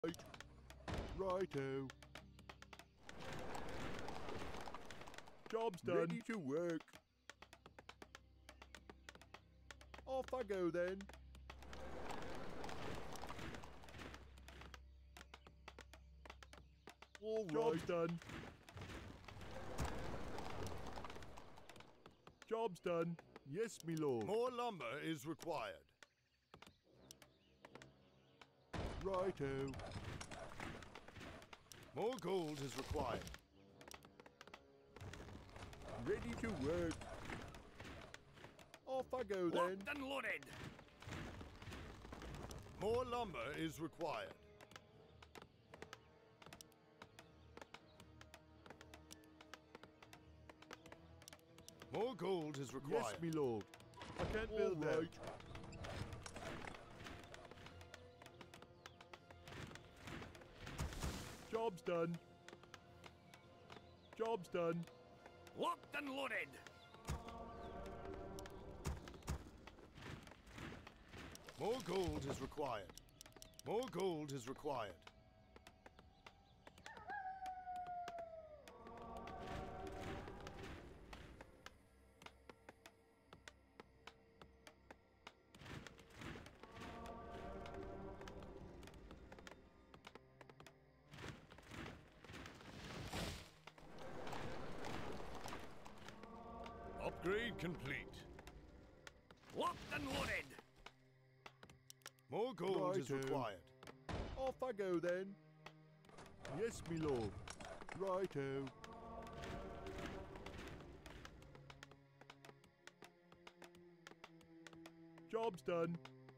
right. Righto. Job's done. Ready to work. Off I go then. All right. Job's done. Job's done. Yes, me lord. More lumber is required. Righto. More gold is required. Ready to work. Off I go then. Locked and loaded. More lumber is required. More gold is required. Yes, me lord. I can't build right. Job's done. Job's done. Locked and loaded. More gold is required. More gold is required. Upgrade complete. Locked and loaded. More gold is Righto. required. Off I go then. Yes, me lord. Righto. Job's done.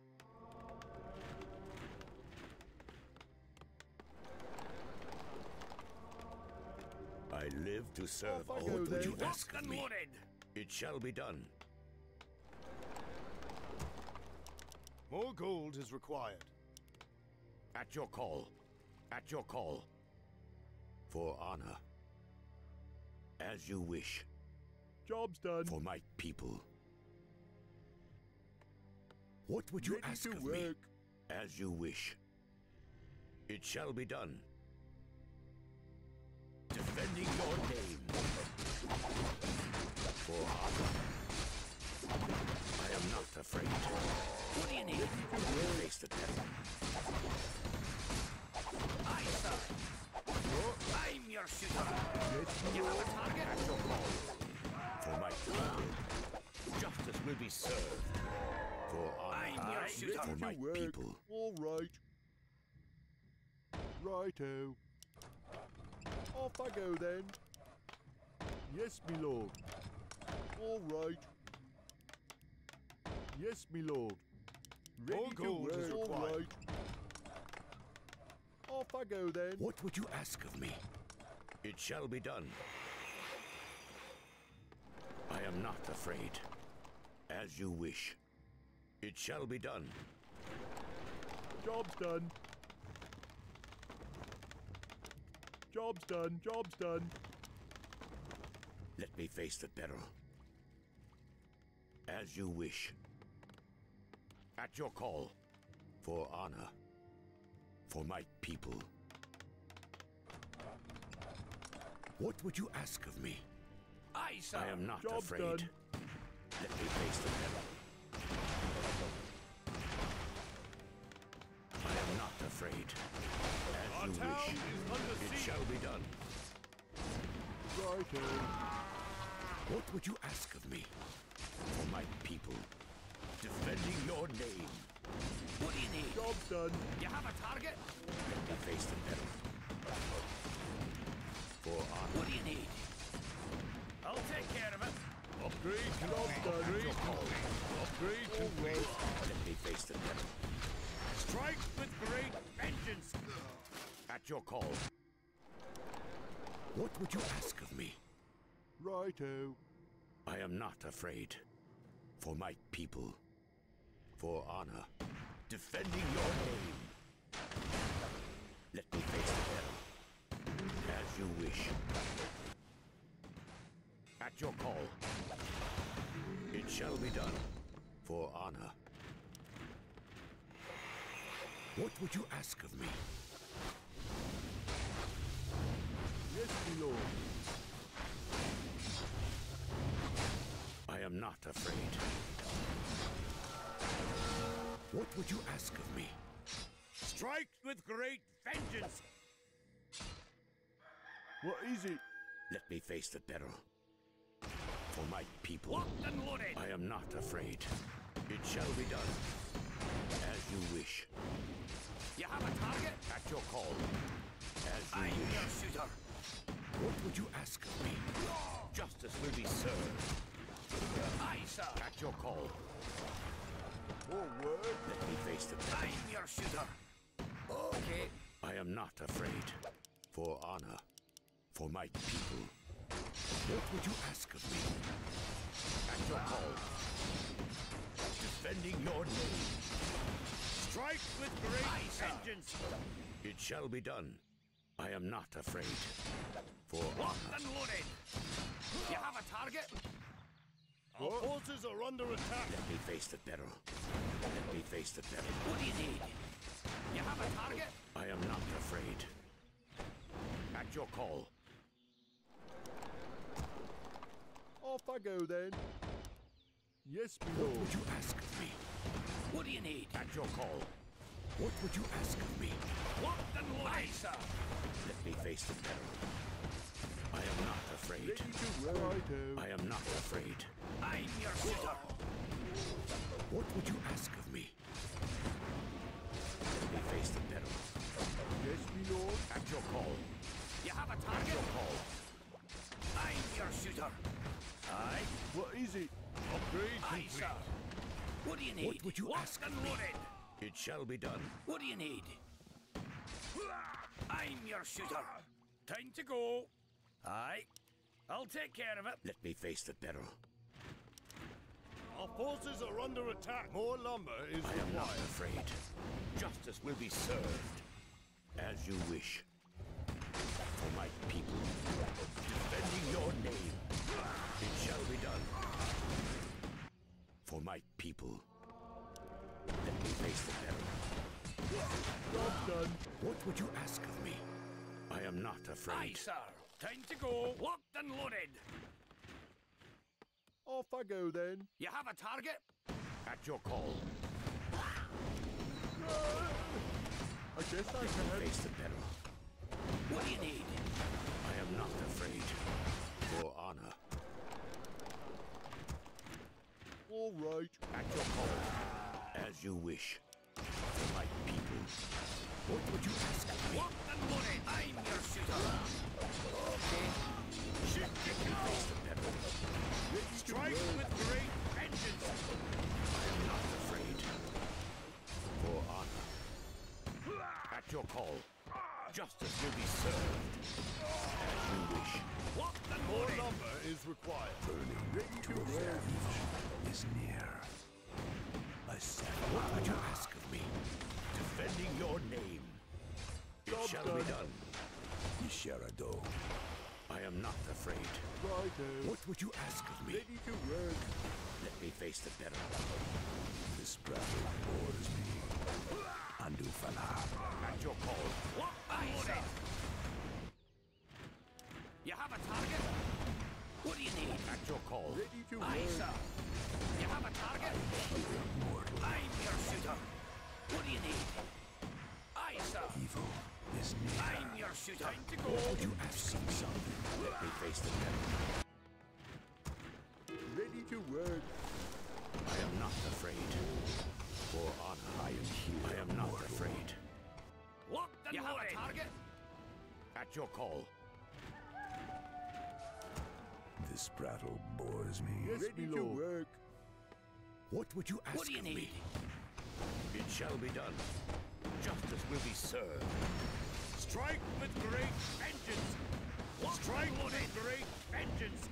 I live to serve. Off I All go would then. you ask Locked of and me? loaded. It shall be done. More gold is required. At your call. At your call. For honor. As you wish. Job's done. For my people. What would you Ready ask to of work. me? As you wish. It shall be done. Defending your name. For honor. I am not afraid. What do you need? Face the devil. Aye, sir. I'm your shooter. Yes, You me have lord. a target? At your call. For my people. Justice will be served. For honor. I'm your shooter. For Ready my to work. people. All right. Righto. Off I go then. Yes, me lord. All right. Yes, me lord. Ready More to gold is work. All required. right. Off I go then. What would you ask of me? It shall be done. I am not afraid. As you wish. It shall be done. Job's done. Job's done. Job's done. Let me face the peril. As you wish. At your call. For honor. For my people. What would you ask of me? Aye, sir. I am not Job's afraid. done. Let me face the peril. I am not afraid. As Our you town wish. is under It siege. shall be done. Righto. What would you ask of me? For my people. Defending your name. What do you need? Job's done. You have a target? Let me face the peril. For honor. What do you need? I'll take care of it. Upgrade Job's complete. done. Upgrade complete. Upgrade All complete. right. Let me face the peril. Strike with great vengeance. At your call. What would you ask of me? Righto. I am not afraid. For my people. For honor. Defending your name. Let me face the peril. As you wish. At your call. It shall be done. For honor. What would you ask of me? would you ask of me? Strike with great vengeance! What is it? Let me face the peril. For my people. Locked and loaded. I am not afraid. It shall be done. As you wish. You have a target? At your call. As you I'm wish. your shooter. What would you ask of me? Justice will be served. Aye, sir. At your call. More word? Let me face the peril. I'm your shooter. Okay. I am not afraid. For honor. For my people. What would you ask of me? At your call. Defending your name. Strike with great Aye, sir. vengeance! It shall be done. I am not afraid. For Locked honor. and loaded. You have a target? Our What? forces are under attack! Let me face the peril. Let me face the peril. What do you need? You have a target? I am not afraid. At your call. Off I go then. Yes, my What lord. would you ask of me? What do you need? At your call. What would you ask of me? Locked and loaded. Aye, sir. Let me face the peril. I am not afraid. Ready to righto. I am not afraid. I'm your shooter. What would you ask of me? Let me face the peril. Yes, my lord. At your call. You have a At target? your call. I'm your shooter. Aye. What is it? Upgrade Aye, complete! sir. What do you need? What would you Locked ask and of me? loaded. It shall be done. What do you need? I'm your shooter. Time to go. Aye. I'll take care of it. Let me face the peril. Our forces are under attack! More lumber is I am not required! afraid. Justice will be served. As you wish. For my people. Defending your name. It shall be done. For my people. Let me face the peril. Job done. What would you ask of me? I am not Aye, afraid. sir. Time to go. Locked and loaded. Off I go then. You have a target? At your call. I guess I Let me can. face the peril. What do you need? I am not afraid. For honor. All right. At your call. As you wish. For my people. What would you ask of me? Locked and loaded. I'm your shooter. Okay. Let me face the peril. Strike with great vengeance! I am not afraid. For honor. At your call. Justice will be served. As you wish. Locked and More loaded. lumber is required! Ready to righto. Is near. What would you ask of me? Defending your name. It Job shall done. be done. Isharado. I am not afraid. Righto. What would you ask of me? Ready to work. Let me face the peril. This battle bores me. Andufala. At your call. Locked and loaded. You have a target? What do you need? At your call. Ready to Aye, work. sir. You have a target? I'm your shooter. What do you need? Aye, sir. Evil is near. I'm your shooter. Time to go. Would you ask me something? Let me face the peril. Ready to work. I am not afraid. For honor. I am here. I am not afraid. Locked and you loaded. You have a target? At your call. This battle bores me. Yes, Ready my to lord. work. What would you ask What do you of need? me? It shall be done. Justice will be served. Strike with great vengeance! Strike with great vengeance!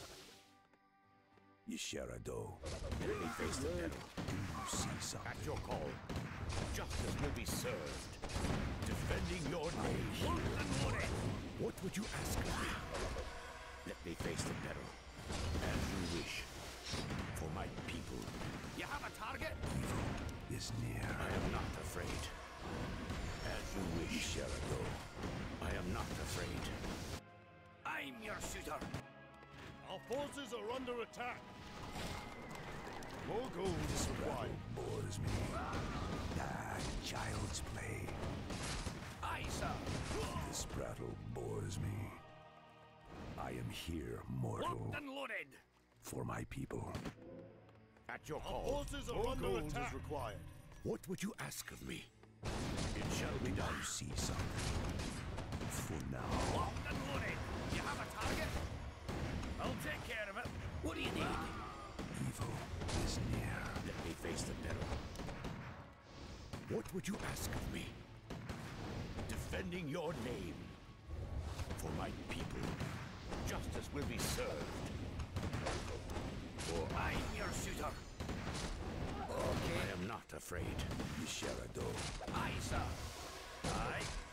Yisharado. Let me face the peril. Do you see something? At your call. Justice will be served. Defending your name. Locked and loaded. What would you ask of me? Let me face the peril. As you wish. For my people. You have a target? Evil is near. I am not afraid. As you wish. Yisharado. I am not afraid. I'm your shooter. Our forces are under attack! More gold is required. Bores me. Ah, child's play. Aye, sir. This prattle bores me. I am here, mortal, Locked and loaded. for my people. At your Our call. forces are More under gold attack. is required. What would you ask of me? It shall be done. You see something. For now. Locked and loaded. You have a target? I'll take care of it. What do you need? Evil is near. Let me face the peril. What would you ask of me? Defending your name. For my people, justice will be served. For I'm your shooter. I am not afraid. Yisharado. Aye, sir. Aye.